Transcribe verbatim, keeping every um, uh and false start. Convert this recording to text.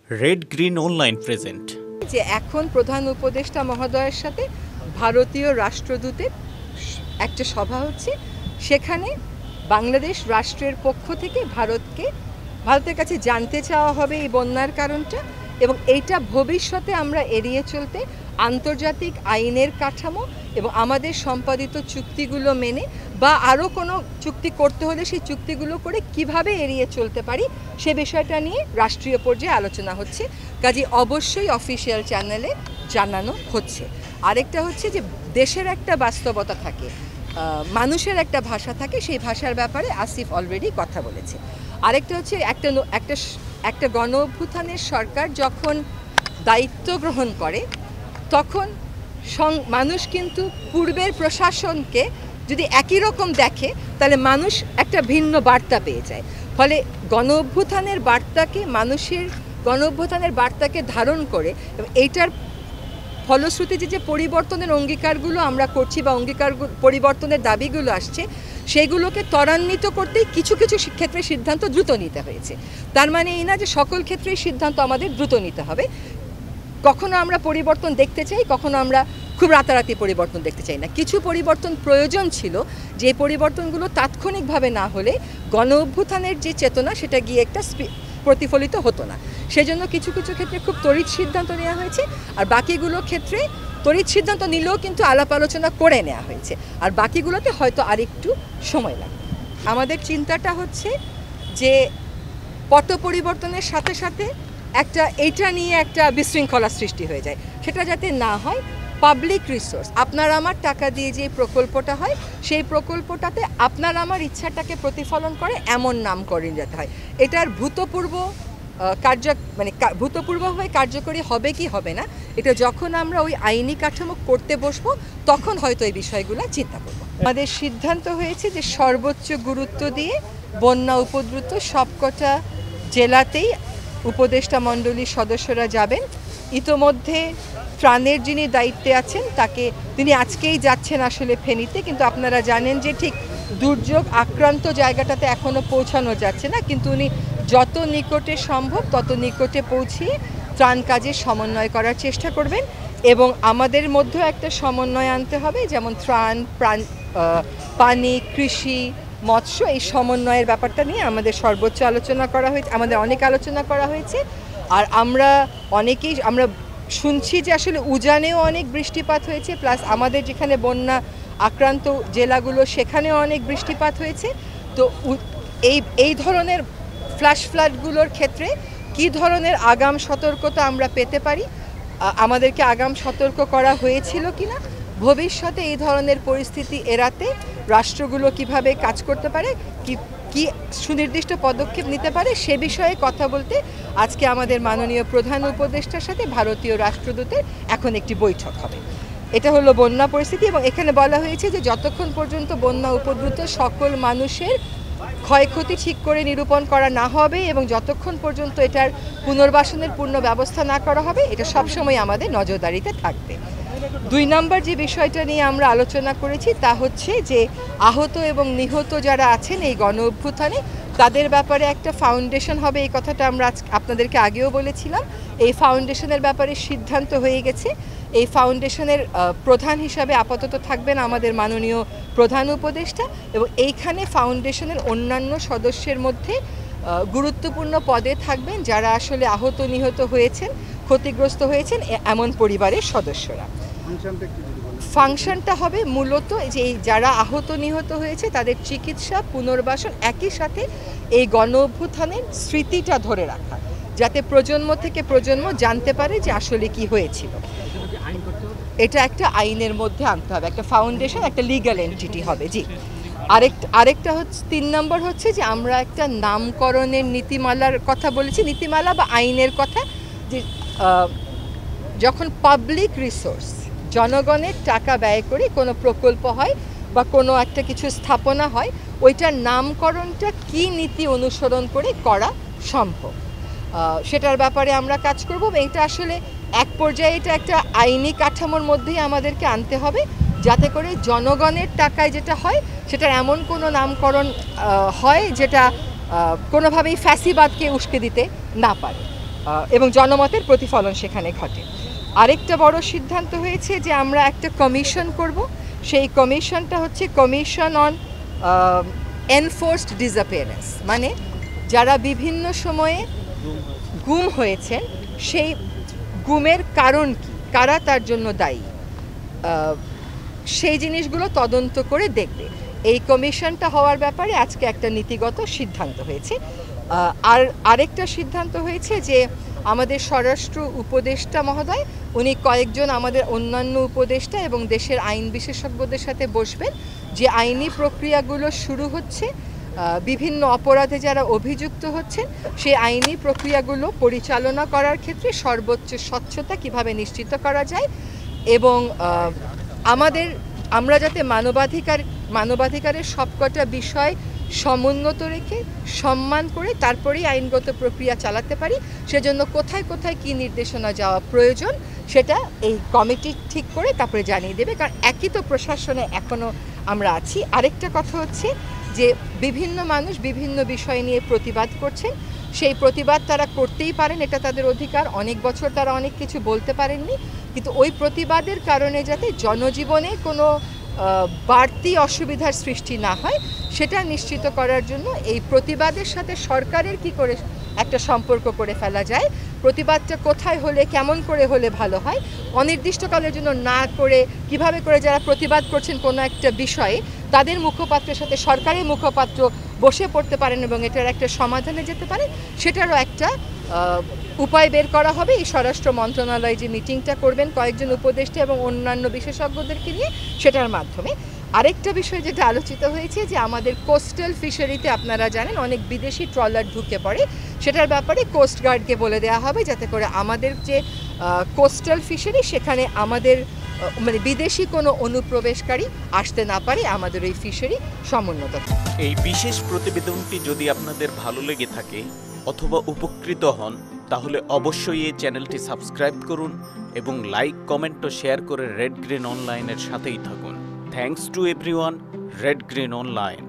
Red Green online present যে এখন প্রধান উপদেষ্টা মহোদয়ের সাথে ভারতীয় রাষ্ট্রদূতের একটা সভা হচ্ছে, সেখানে বাংলাদেশ রাষ্ট্রের পক্ষ থেকে ভারতকে ভারতের কাছে জানতে চাওয়া হবে এই বন্যার কারণটা, এবং এইটা ভবিষ্যতে আমরা এড়িয়ে চলতে আন্তর্জাতিক আইনের কাঠামো এবং আমাদের সম্পাদিত চুক্তিগুলো মেনে বা আরও কোনো চুক্তি করতে হলে সেই চুক্তিগুলো করে কিভাবে এড়িয়ে চলতে পারি সে বিষয়টা নিয়ে রাষ্ট্রীয় পর্যায়ে আলোচনা হচ্ছে। কাজে অবশ্যই অফিসিয়াল চ্যানেলে জানানো হচ্ছে। আরেকটা হচ্ছে যে দেশের একটা বাস্তবতা থাকে, মানুষের একটা ভাষা থাকে, সেই ভাষার ব্যাপারে আসিফ অলরেডি কথা বলেছে। আরেকটা হচ্ছে একটা একটা একটা গণ অভ্যুত্থানের সরকার যখন দায়িত্ব গ্রহণ করে তখন মানুষ কিন্তু পূর্বের প্রশাসনকে যদি একই রকম দেখে তাহলে মানুষ একটা ভিন্ন বার্তা পেয়ে যায়। ফলে গণ অভ্যুত্থানের বার্তাকে মানুষের গণ অভ্যুত্থানের বার্তাকে ধারণ করে এবং এইটার ফলশ্রুতিতে যে পরিবর্তনের অঙ্গীকারগুলো আমরা করছি বা অঙ্গীকার পরিবর্তনের দাবিগুলো আসছে সেগুলোকে ত্বরান্বিত করতেই কিছু কিছু ক্ষেত্রে সিদ্ধান্ত দ্রুত নিতে হয়েছে। তার মানে এই না যে সকল ক্ষেত্রেই সিদ্ধান্ত আমাদের দ্রুত নিতে হবে। কখনো আমরা পরিবর্তন দেখতে চাই, কখনো আমরা খুব রাতারাতি পরিবর্তন দেখতে চাই না। কিছু পরিবর্তন প্রয়োজন ছিল, যে পরিবর্তনগুলো তাৎক্ষণিকভাবে না হলে গণ অভ্যুত্থানের যে চেতনা সেটা গিয়ে একটা প্রতিফলিত হতো না। সেজন্য কিছু কিছু ক্ষেত্রে খুব তড়িৎ সিদ্ধান্ত নেওয়া হয়েছে, আর বাকিগুলো ক্ষেত্রে তড়িৎ সিদ্ধান্ত নিলেও কিন্তু আলাপ আলোচনা করে নেওয়া হয়েছে, আর বাকিগুলোতে হয়তো আরেকটু সময় লাগবে। আমাদের চিন্তাটা হচ্ছে যে পট পরিবর্তনের সাথে সাথে একটা এইটা নিয়ে একটা বিশৃঙ্খলা সৃষ্টি হয়ে যায়, সেটা যাতে না হয়। পাবলিক রিসোর্স, আপনার আমার টাকা দিয়ে যে প্রকল্পটা হয় সেই প্রকল্পটাতে আপনার আমার ইচ্ছাটাকে প্রতিফলন করে এমন নামকরণ যেতে হয়। এটার ভূতপূর্ব কার্য মানে ভূতপূর্বভাবে কার্যকরী হবে কি হবে না, এটা যখন আমরা ওই আইনি কাঠামো করতে বসবো তখন হয়তো এই বিষয়গুলো চিন্তা করব। আমাদের সিদ্ধান্ত হয়েছে যে সর্বোচ্চ গুরুত্ব দিয়ে বন্যা উপদ্রুত সবকটা জেলাতেই উপদেষ্টা মণ্ডলীর সদস্যরা যাবেন। ইতোমধ্যে ত্রাণের যিনি দায়িত্বে আছেন তাকে তিনি আজকেই যাচ্ছেন আসলে ফেনীতে, কিন্তু আপনারা জানেন যে ঠিক দুর্যোগ আক্রান্ত জায়গাটাতে এখনও পৌঁছানো যাচ্ছে না, কিন্তু উনি যত নিকটে সম্ভব তত নিকটে পৌঁছিয়ে ত্রাণ কাজের সমন্বয় করার চেষ্টা করবেন। এবং আমাদের মধ্যেও একটা সমন্বয় আনতে হবে, যেমন ত্রাণ, প্রাণ, পানি, কৃষি, মৎস্য, এই সমন্বয়ের ব্যাপারটা নিয়ে আমাদের সর্বোচ্চ আলোচনা করা হয়েছে, আমাদের অনেক আলোচনা করা হয়েছে। আর আমরা অনেকেই আমরা শুনছি যে আসলে উজানেও অনেক বৃষ্টিপাত হয়েছে, প্লাস আমাদের যেখানে বন্যা আক্রান্ত জেলাগুলো সেখানেও অনেক বৃষ্টিপাত হয়েছে। তো এই এই ধরনের ফ্ল্যাশ ফ্লাডগুলোর ক্ষেত্রে কি ধরনের আগাম সতর্কতা আমরা পেতে পারি, আমাদেরকে আগাম সতর্ক করা হয়েছিল কিনা, ভবিষ্যতে এই ধরনের পরিস্থিতি এড়াতে রাষ্ট্রগুলো কিভাবে কাজ করতে পারে, কি কি সুনির্দিষ্ট পদক্ষেপ নিতে পারে সে বিষয়ে কথা বলতে আজকে আমাদের মাননীয় প্রধান উপদেষ্টার সাথে ভারতীয় রাষ্ট্রদূতের এখন একটি বৈঠক হবে। এটা হলো বন্যা পরিস্থিতি, এবং এখানে বলা হয়েছে যে যতক্ষণ পর্যন্ত বন্যা উপদ্রুত সকল মানুষের ক্ষয়ক্ষতি ঠিক করে নিরূপণ করা না হবে এবং যতক্ষণ পর্যন্ত এটার পুনর্বাসনের পূর্ণ ব্যবস্থা না করা হবে, এটা সবসময় আমাদের নজরদারিতে থাকবে। দুই নম্বর যে বিষয়টা নিয়ে আমরা আলোচনা করেছি তা হচ্ছে যে আহত এবং নিহত যারা আছেন এই গণ অভ্যুত্থানে তাদের ব্যাপারে একটা ফাউন্ডেশন হবে, এই কথাটা আমরা আপনাদেরকে আগেও বলেছিলাম। এই ফাউন্ডেশনের ব্যাপারে সিদ্ধান্ত হয়ে গেছে। এই ফাউন্ডেশনের প্রধান হিসাবে আপাতত থাকবেন আমাদের মাননীয় প্রধান উপদেষ্টা, এবং এইখানে ফাউন্ডেশনের অন্যান্য সদস্যের মধ্যে গুরুত্বপূর্ণ পদে থাকবেন যারা আসলে আহত নিহত হয়েছেন, ক্ষতিগ্রস্ত হয়েছেন এমন পরিবারের সদস্যরা। ফাংশনটা হবে মূলত যে যারা আহত নিহত হয়েছে তাদের চিকিৎসা, পুনর্বাসন, একই সাথে এই গণ অভ্যুত্থানের স্মৃতিটা ধরে রাখা, যাতে প্রজন্ম থেকে প্রজন্ম জানতে পারে যে আসলে কি হয়েছিল। এটা একটা আইনের মধ্যে আনতে হবে, একটা ফাউন্ডেশন, একটা লিগ্যাল এন্টিটি হবে। জি, আরেকটা আরেকটা হচ্ছে তিন নম্বর হচ্ছে যে আমরা একটা নামকরণের নীতিমালার কথা বলেছি, নীতিমালা বা আইনের কথা, যে যখন পাবলিক রিসোর্স জনগণের টাকা ব্যয় করে কোনো প্রকল্প হয় বা কোনো একটা কিছু স্থাপনা হয়, ওইটার নামকরণটা কি নীতি অনুসরণ করে করা সম্ভব সেটার ব্যাপারে আমরা কাজ করব। এটা আসলে এক পর্যায়ে এটা একটা আইনি কাঠামোর মধ্যেই আমাদেরকে আনতে হবে, যাতে করে জনগণের টাকায় যেটা হয় সেটার এমন কোনো নামকরণ হয় যেটা কোনোভাবেই ফ্যাসিবাদকে উস্কে দিতে না পারে। এবং জনমতের প্রতিফলন সেখানে ঘটে। আরেকটা বড় সিদ্ধান্ত হয়েছে যে আমরা একটা কমিশন করব। সেই কমিশনটা হচ্ছে কমিশন অন এনফোর্সড ডিসঅ্যাপিয়ারেন্স, মানে যারা বিভিন্ন সময়ে গুম হয়েছেন সেই গুমের কারণ কি, কারা তার জন্য দায়ী, সেই জিনিসগুলো তদন্ত করে দেখবে। এই কমিশনটা হওয়ার ব্যাপারে আজকে একটা নীতিগত সিদ্ধান্ত হয়েছে। আর আরেকটা সিদ্ধান্ত হয়েছে যে আমাদের স্বরাষ্ট্র উপদেষ্টা মহোদয় উনি কয়েকজন আমাদের অন্যান্য উপদেষ্টা এবং দেশের আইন বিশেষজ্ঞদের সাথে বসবেন। যে আইনি প্রক্রিয়াগুলো শুরু হচ্ছে, বিভিন্ন অপরাধে যারা অভিযুক্ত হচ্ছেন সেই আইনি প্রক্রিয়াগুলো পরিচালনা করার ক্ষেত্রে সর্বোচ্চ স্বচ্ছতা কিভাবে নিশ্চিত করা যায় এবং আমাদের আমরা যাতে মানবাধিকার মানবাধিকারের সবকটা বিষয় সমুন্নত রেখে সম্মান করে তারপরেই আইনগত প্রক্রিয়া চালাতে পারি, সেজন্য কোথায় কোথায় কী নির্দেশনা যাওয়া প্রয়োজন সেটা এই কমিটি ঠিক করে তারপরে জানিয়ে দেবে। কারণ একই তো প্রশাসনে এখনও আমরা আছি। আরেকটা কথা হচ্ছে যে বিভিন্ন মানুষ বিভিন্ন বিষয় নিয়ে প্রতিবাদ করছেন, সেই প্রতিবাদ তারা করতেই পারেন, এটা তাদের অধিকার। অনেক বছর তারা অনেক কিছু বলতে পারেননি, কিন্তু ওই প্রতিবাদের কারণে যাতে জনজীবনে কোনো বাড়তি অসুবিধার সৃষ্টি না হয় সেটা নিশ্চিত করার জন্য এই প্রতিবাদের সাথে সরকারের কি করে একটা সম্পর্ক করে ফেলা যায়, প্রতিবাদটা কোথায় হলে কেমন করে হলে ভালো হয়, অনির্দিষ্টকালের জন্য না করে কিভাবে করে যারা প্রতিবাদ করছেন কোনো একটা বিষয়ে তাদের মুখপাত্রের সাথে সরকারের মুখপাত্র বসে পড়তে পারেন এবং এটার একটা সমাধানে যেতে পারে, সেটারও একটা উপায় বের করা হবে। এই স্বরাষ্ট্র মন্ত্রণালয় যে মিটিংটা করবেন কয়েকজন উপদেষ্টা এবং অন্যান্য বিশেষজ্ঞদেরকে নিয়ে, সেটার মাধ্যমে। আরেকটা বিষয় যেটা আলোচিত হয়েছে যে আমাদের কোস্টাল ফিশারিতে আপনারা জানেন অনেক বিদেশি ট্রলার ঢুকে পড়ে, সেটার ব্যাপারে কোস্টগার্ডকে বলে দেওয়া হবে যাতে করে আমাদের যে কোস্টাল ফিশারি সেখানে আমাদের মানে বিদেশি কোনো অনুপ্রবেশকারী আসতে না পারে, আমাদের ওই ফিশারি সমুন্নত। এই বিশেষ প্রতিবেদনটি যদি আপনাদের ভালো লেগে থাকে অথবা উপকৃত হন তাহলে অবশ্যই এই চ্যানেলটি সাবস্ক্রাইব করুন এবং লাইক, কমেন্ট ও শেয়ার করে রেড গ্রিন অনলাইনের সাথেই থাকুন। Thanks to everyone, Red Green online.